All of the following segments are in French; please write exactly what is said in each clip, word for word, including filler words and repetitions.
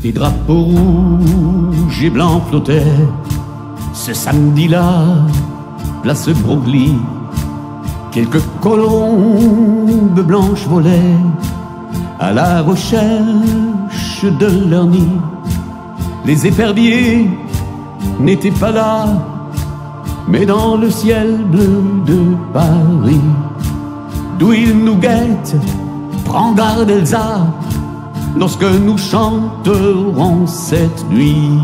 Des drapeaux rouges et blancs flottaient ce samedi-là, place Broglie. Quelques colombes blanches volaient à la recherche de leur nid. Les éperviers n'étaient pas là, mais dans le ciel bleu de Paris, d'où ils nous guettent, prends garde Elsa, lorsque nous chanterons cette nuit.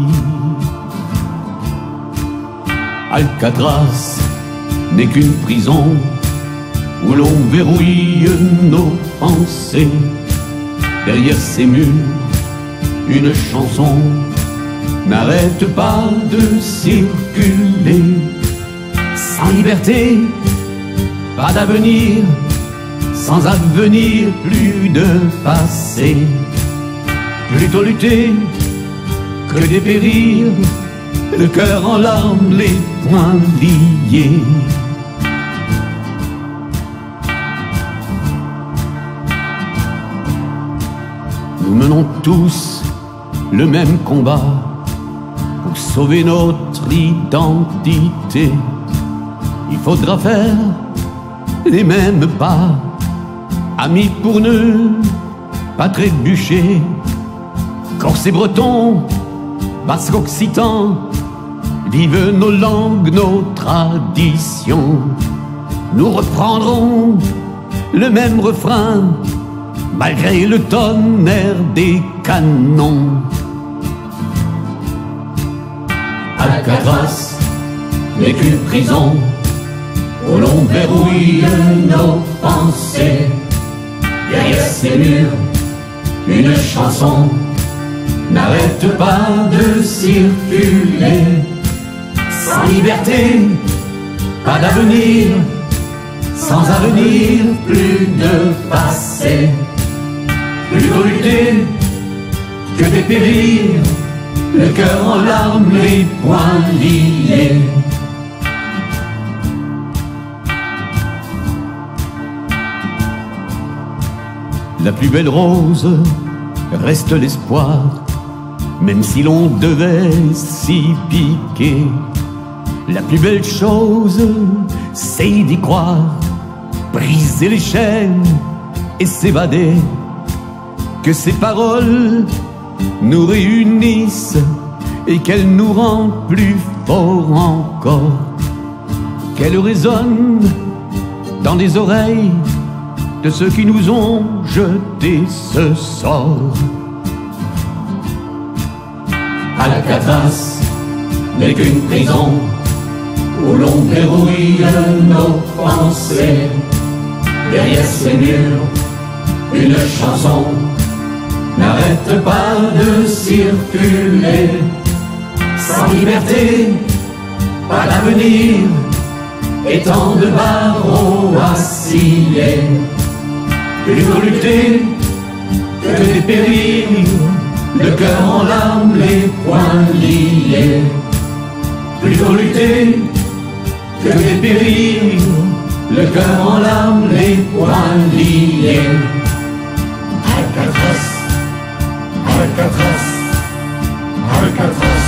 Alcatraz n'est qu'une prison où l'on verrouille nos pensées. Derrière ces murs, une chanson n'arrête pas de circuler. Sans liberté, pas d'avenir, sans avenir, plus de passé. Plutôt lutter que dépérir, le cœur en larmes, les poings liés. Nous menons tous le même combat pour sauver notre identité. Il faudra faire les mêmes pas, amis pour ne pas trébucher. Corses et Bretons, Basques, Occitans, vivent nos langues, nos traditions. Nous reprendrons le même refrain, malgré le tonnerre des canons. Alcatraz n'est qu'une prison où l'on verrouille nos pensées. Derrière ces murs, une chanson n'arrête pas de circuler. Sans liberté, pas d'avenir, sans avenir, plus de passé. Plutôt lutter que dépérir, le cœur en larmes, les poings liés. La plus belle rose reste l'espoir, même si l'on devait s'y piquer. La plus belle chose, c'est d'y croire, briser les chaînes et s'évader. Que ces paroles nous réunissent et qu'elles nous rendent plus forts encore. Qu'elles résonnent dans les oreilles de ceux qui nous ont jeté ce sort. Alcatraz n'est qu'une prison où l'on verrouille nos pensées. Derrière ces murs, une chanson n'arrête pas de circuler. Sans liberté, pas d'avenir, et tant de barreaux à scier. Plutôt lutter que dépérir, le cœur en larmes, les poings liés. Plutôt lutter que dépérir, le cœur en larmes, les poings liés. Alcatraz, Alcatraz, Alcatraz.